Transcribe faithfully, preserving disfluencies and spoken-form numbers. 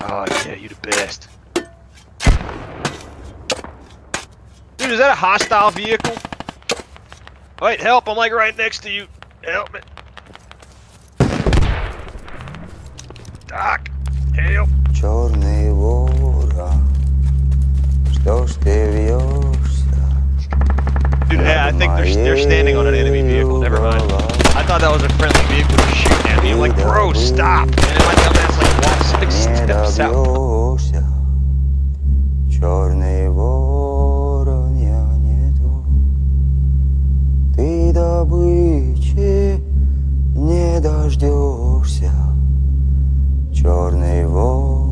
Oh, yeah, you the best. Dude, is that a hostile vehicle? Wait, help, I'm like right next to you. Help me. Doc, help. Черный ворон, что ж ты вьешься? Dude, yeah, I think they're, they're standing on an enemy vehicle. Never mind. I thought that was a friendly vehicle that was shooting at me. I'm like, bro, stop. And then my dumbass like walks six steps out. Черный ворон, я нету. Ты добычи не дождешься. Черный ворон.